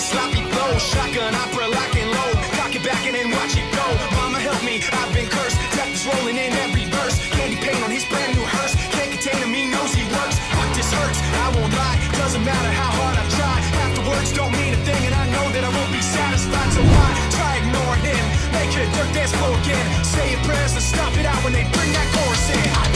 a sloppy flow. Shotgun opera, lock and load. Cock it back and then watch it go. Mama help me, I've been cursed. Death is rolling in every verse. Candy paint on his brand new hearse. Can't contain him, he knows he works. Fuck, this hurts, I won't lie. Doesn't matter how hard I try. Half the words don't mean a thing, and I know that I won't be satisfied. So why try ignoring him? Make it a dirt dance floor again. Say your prayers and stomp it out when they bring that chorus in.